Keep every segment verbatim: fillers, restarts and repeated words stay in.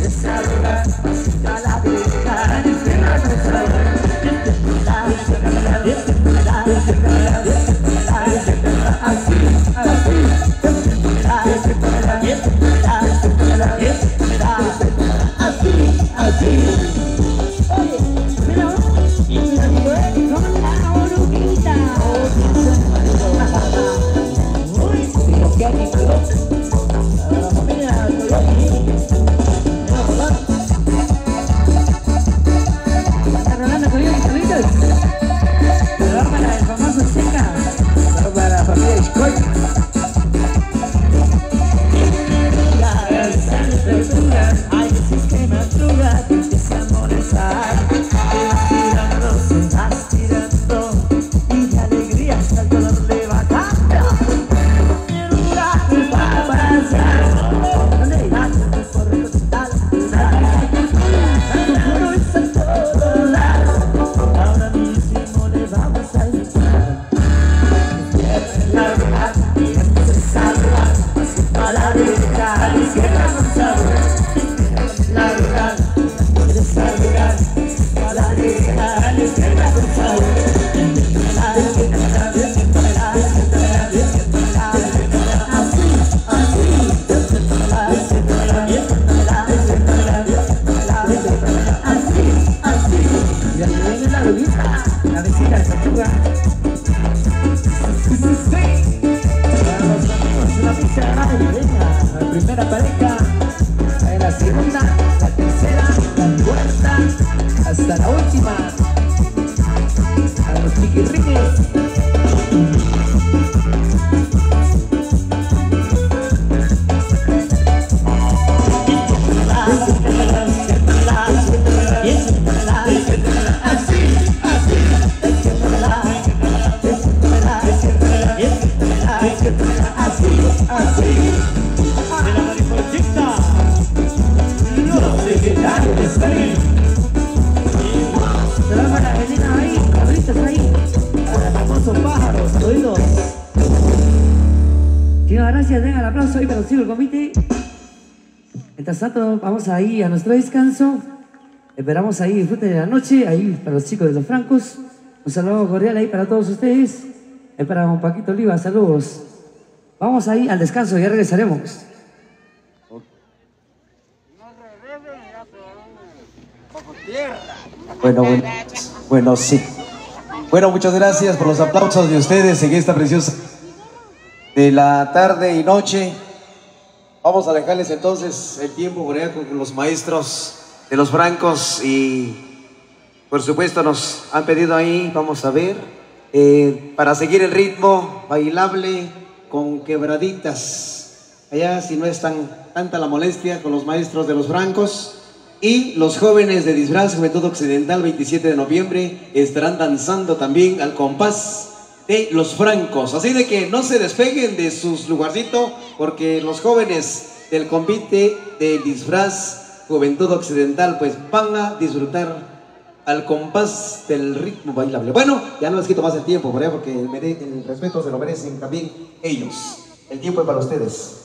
Vamos ahí a nuestro descanso. Esperamos ahí, disfruten de la noche. Ahí para los chicos de los Francos. Un saludo cordial ahí para todos ustedes. Ahí para don Paquito Oliva, saludos. Vamos ahí al descanso, ya regresaremos. Bueno, bueno, bueno, sí. Bueno, muchas gracias por los aplausos de ustedes en esta preciosa de la tarde y noche. Vamos a dejarles entonces el tiempo por allá con los maestros de los Francos y por supuesto nos han pedido ahí, vamos a ver, eh, para seguir el ritmo bailable con quebraditas. Allá si no es tan, tanta la molestia con los maestros de los Francos y los jóvenes de disfraz Juventud Occidental veintisiete de noviembre estarán danzando también al compás de los Francos, así de que no se despeguen de sus lugarcitos porque los jóvenes del convite de disfraz Juventud Occidental pues van a disfrutar al compás del ritmo bailable. Bueno, ya no les quito más el tiempo ¿verdad? Porque el, el respeto se lo merecen también ellos. El tiempo es para ustedes.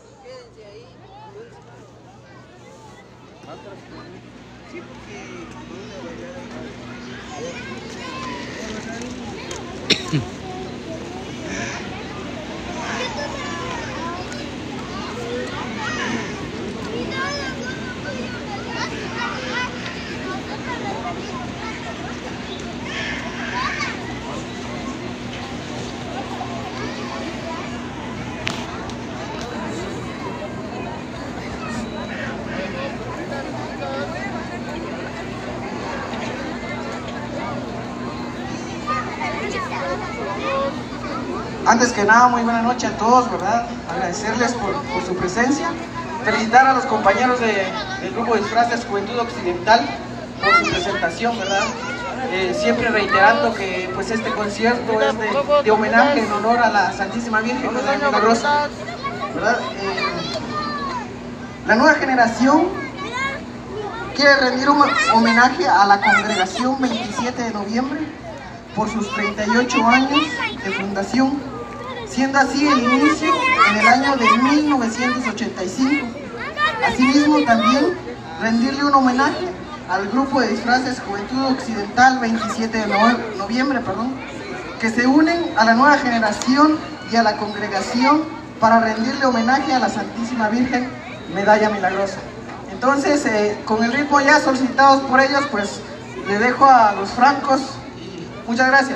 Antes que nada, muy buena noche a todos, ¿verdad? Agradecerles por, por su presencia, felicitar a los compañeros de, del grupo de disfraces Juventud Occidental por su presentación, ¿verdad? Eh, siempre reiterando que pues este concierto es de, de homenaje en honor a la Santísima Virgen, ¿verdad? Milagrosa, ¿verdad? Eh, la nueva generación quiere rendir un homenaje a la congregación veintisiete de noviembre por sus treinta y ocho años de fundación, siendo así el inicio en el año de mil novecientos ochenta y cinco. Asimismo también rendirle un homenaje al grupo de disfraces Juventud Occidental veintisiete de noviembre, perdón, que se unen a la nueva generación y a la congregación para rendirle homenaje a la Santísima Virgen Medalla Milagrosa. Entonces, eh, con el ritmo ya solicitados por ellos, pues le dejo a los francos y muchas gracias.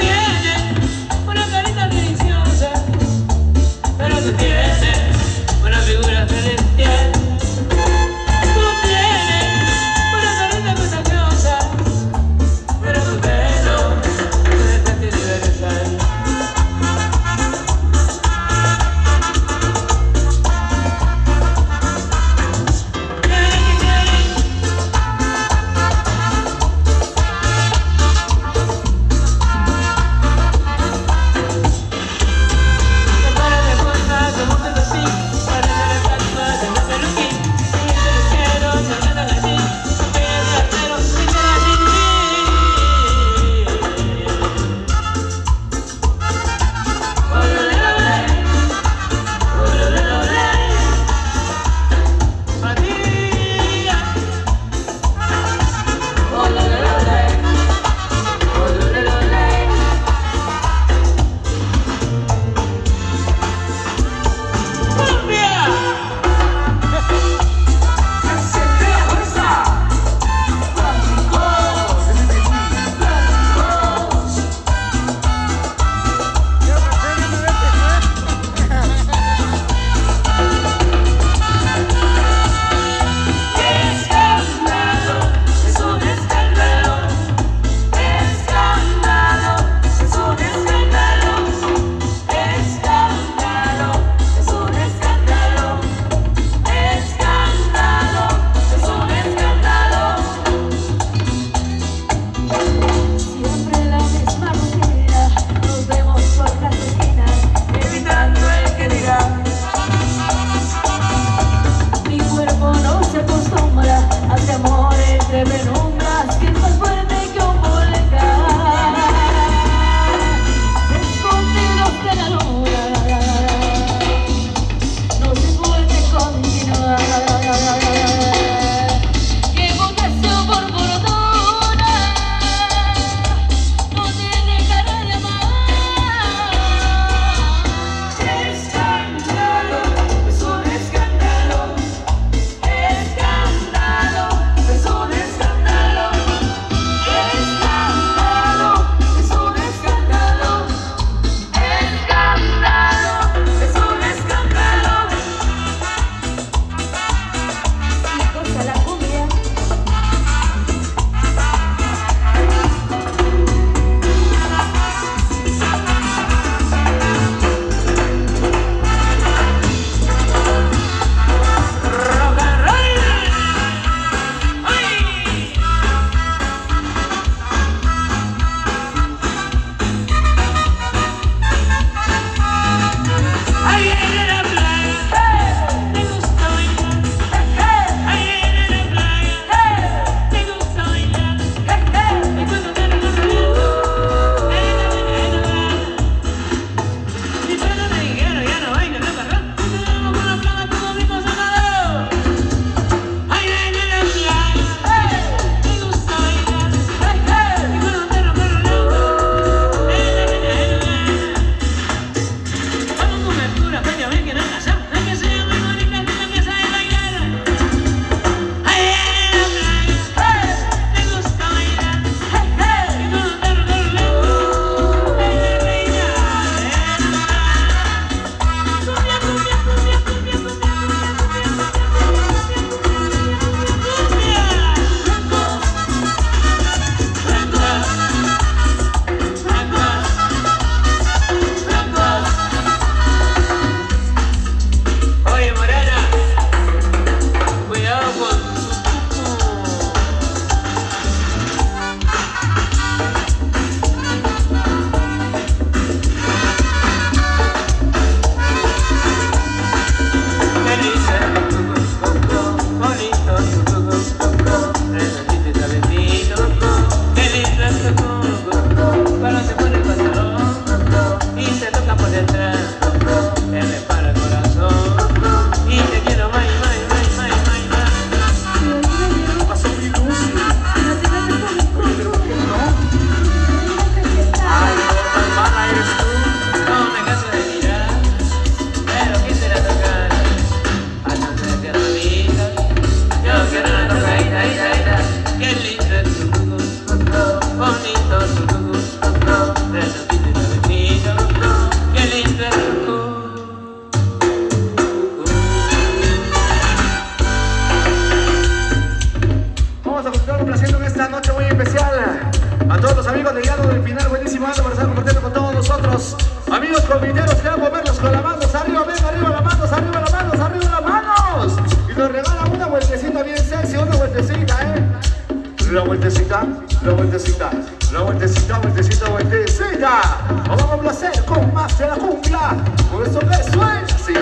estar compartiendo con todos nosotros. Amigos comineros, que van a moverlos con las manos arriba, ven, arriba las manos, arriba las manos, arriba las manos. Y nos regalan una vueltecita bien sexy, una vueltecita, ¿eh? La vueltecita, la vueltecita, la vueltecita, vueltecita, vueltecita. Nos vamos a placer con más de la cumbia. Por eso que suena así.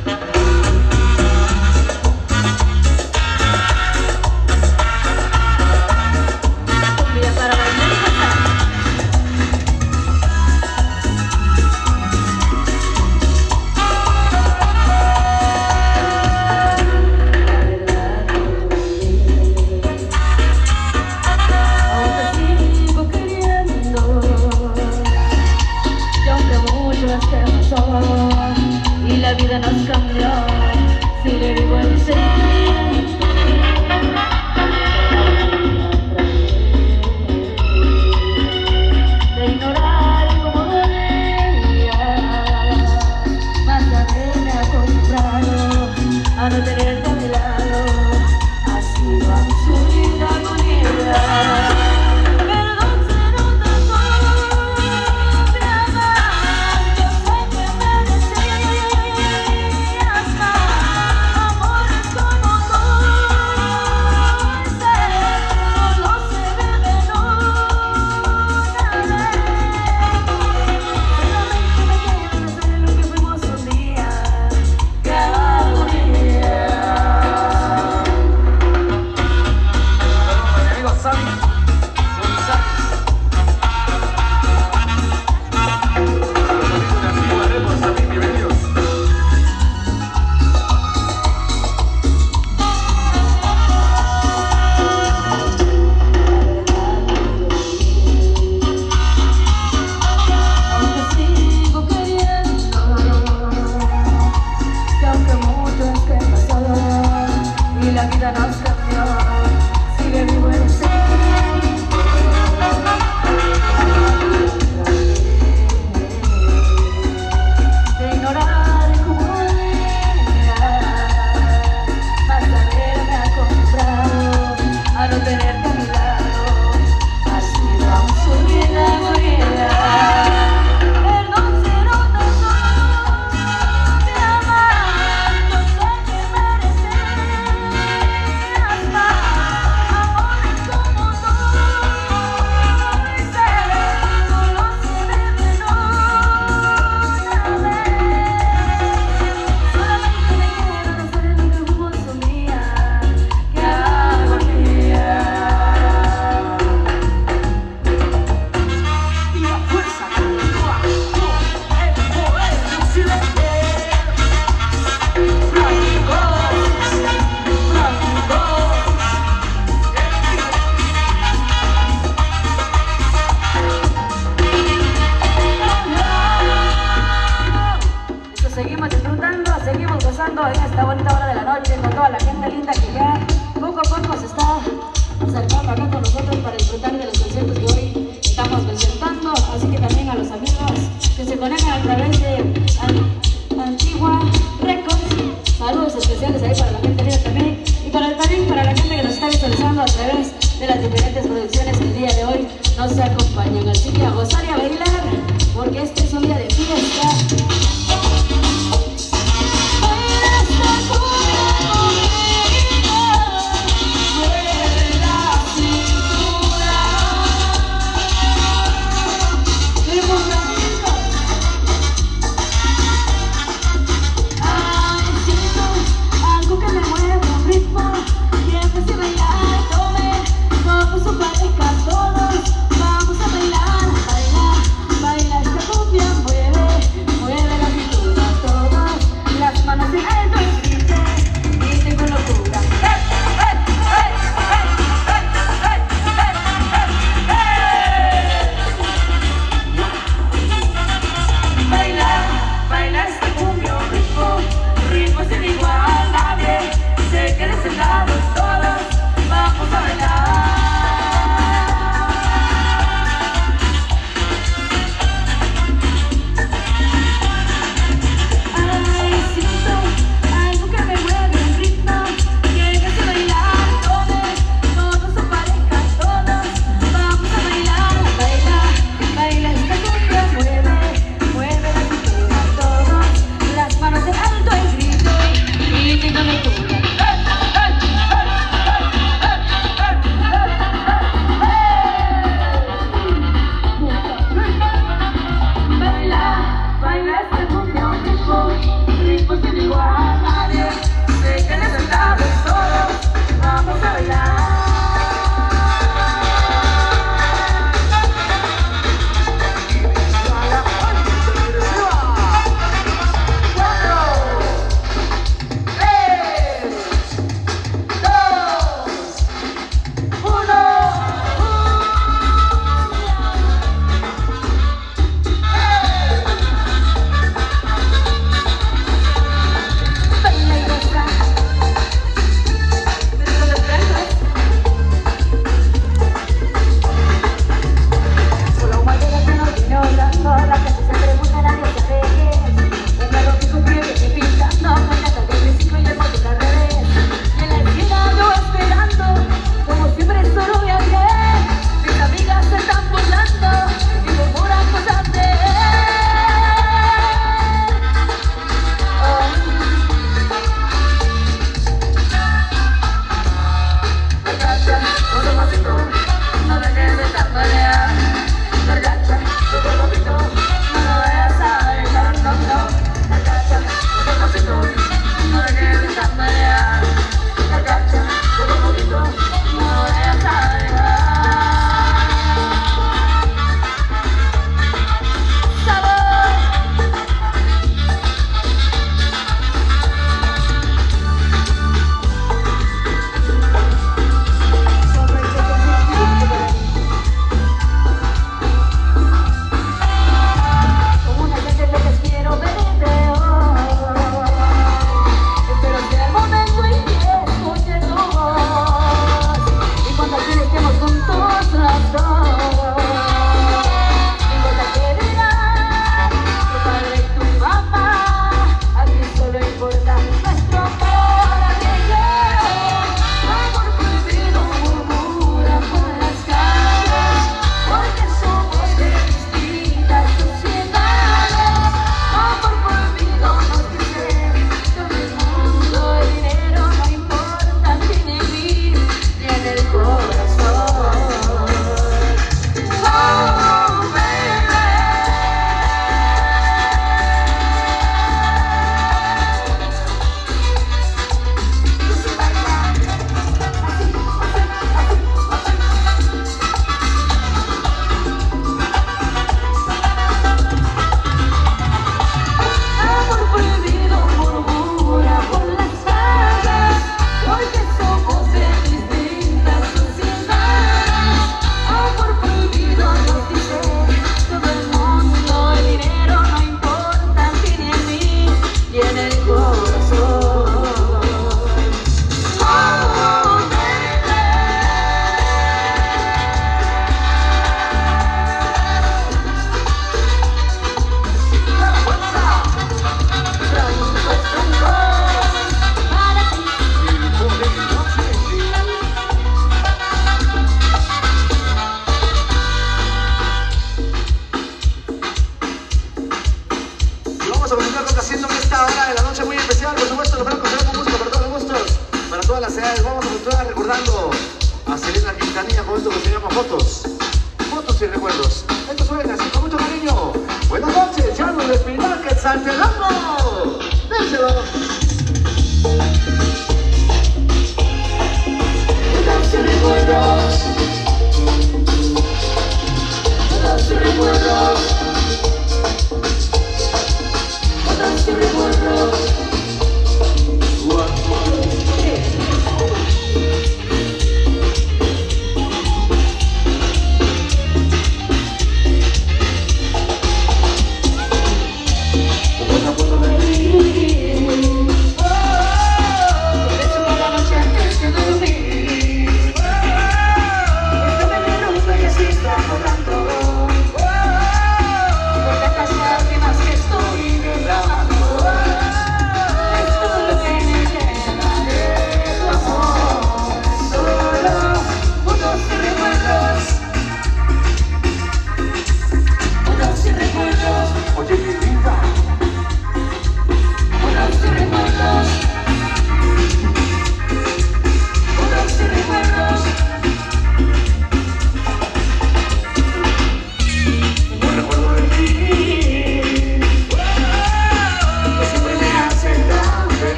Y la vida nos cambió, sigue vivo el sentimiento de ignorar como dolía, más tarde me acostumbrado a no tenerte a mi lado, así va su vida agonía. Seguimos disfrutando, seguimos gozando en esta bonita hora de la noche con toda la gente linda que ya poco a poco se está acercando acá con nosotros para disfrutar de los conciertos que hoy estamos presentando. Así que también a los amigos que se conectan a través de Antigua Records, saludos especiales ahí para la gente linda también y para, también para la gente que nos está visualizando a través de las diferentes producciones que el día de hoy nos acompañan. Así que a gozar y a bailar porque este es un día de fiesta. Vamos a bailar, bailar. haciendo en esta hora de la noche muy especial. Por supuesto, los francos serán con música para todos los gustos, para todas las edades. Vamos a continuar recordando a Selena Quintanilla con esto que se llama Fotos. Fotos y recuerdos. Esto suena así con mucho cariño. Buenas noches, ya nos despedimos que Santelano. Déselo. Fotos y recuerdos. Fotos y recuerdos. Fotos y recuerdos.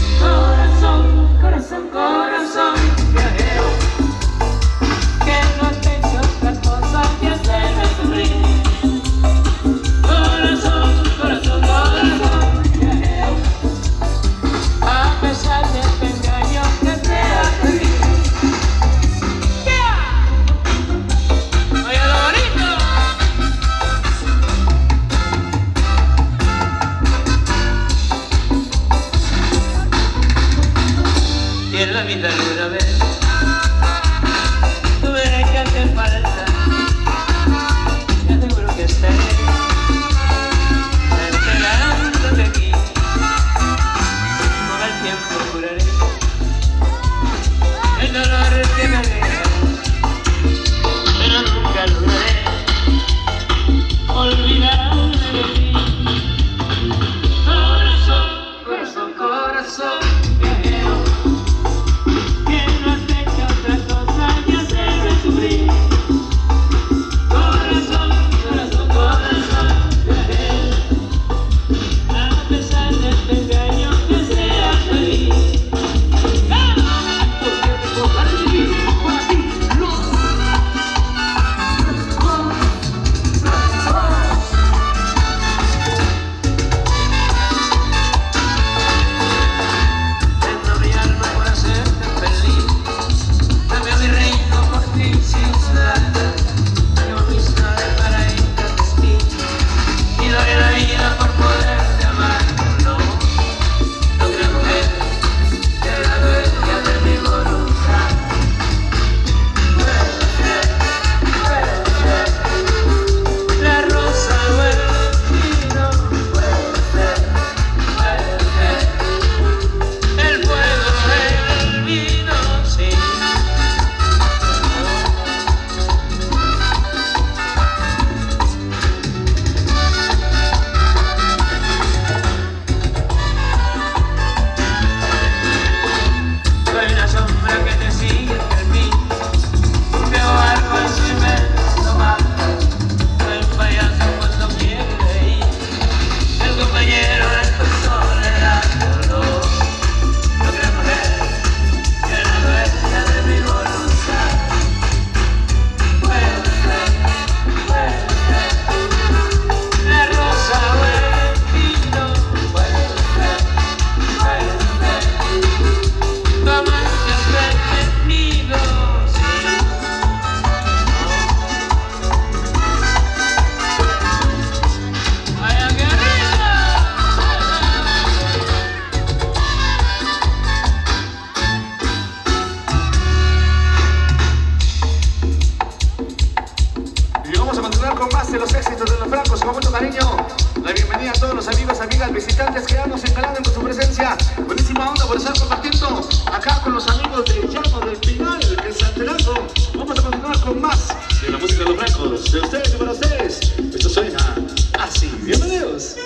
Corazón, corazón, viajero, que no visitantes que ya nos encalan con su presencia. Buenísima onda por estar compartiendo acá con los amigos de Llamo del Pinal, en Santelazo. Vamos a continuar con más de la música de los francos, de ustedes y para ustedes. Esto suena así. Bienvenidos.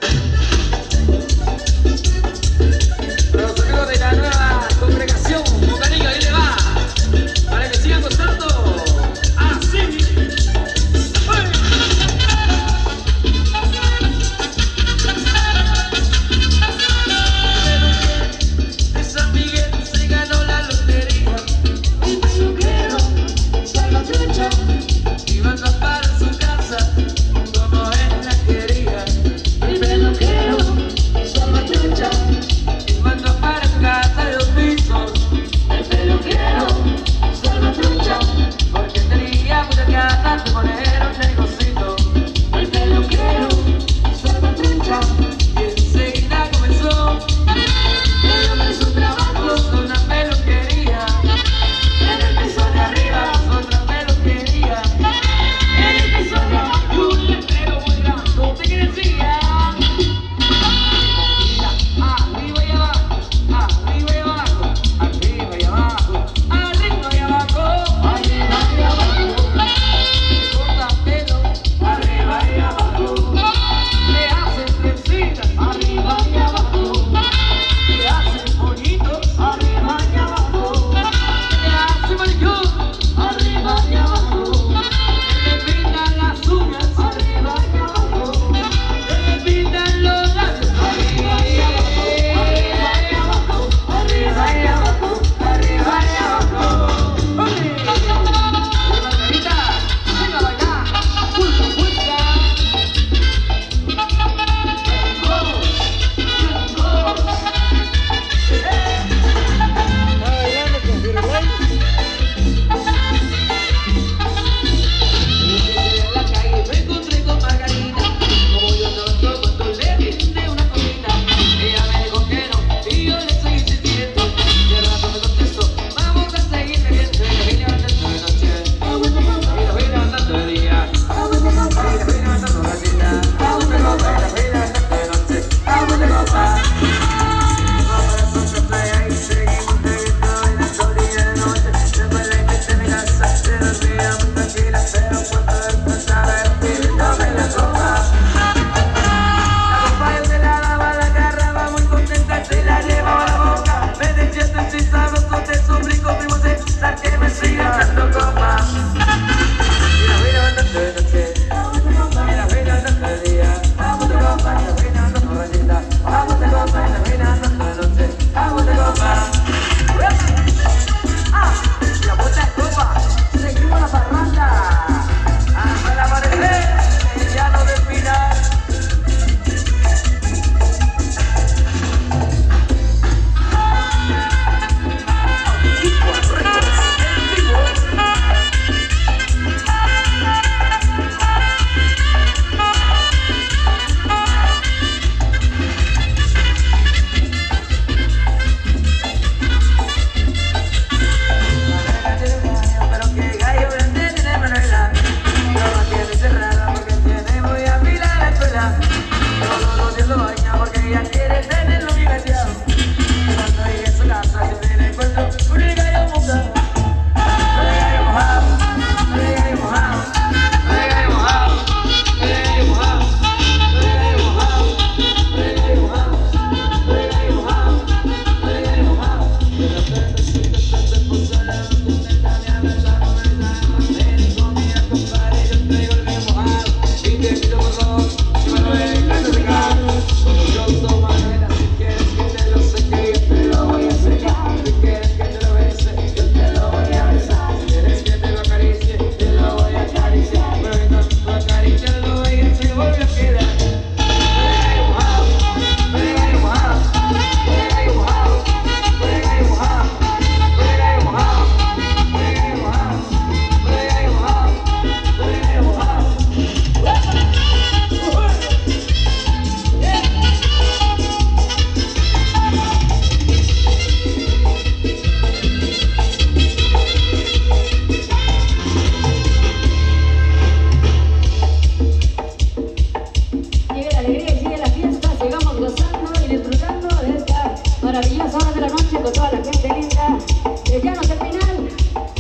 Los amigos de la nueva congregación, con cariño, ahí le va, para que sigan gozando, así. Esa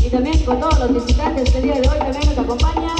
y también con todos los visitantes que el día de hoy también nos acompañan.